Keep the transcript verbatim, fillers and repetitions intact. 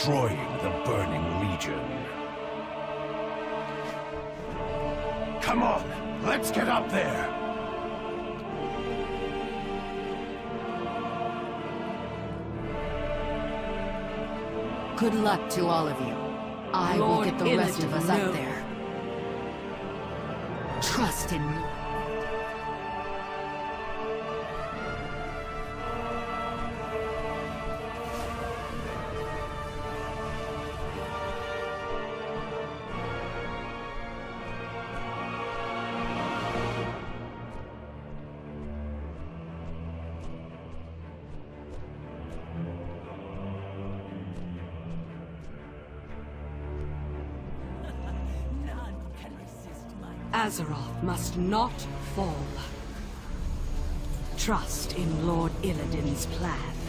destroying the Burning Legion. Come on, let's get up there! Good luck to all of you. I Lord will get the rest Illidan, of us no. up there. Trust in me. Azeroth must not fall. Trust in Lord Illidan's plan.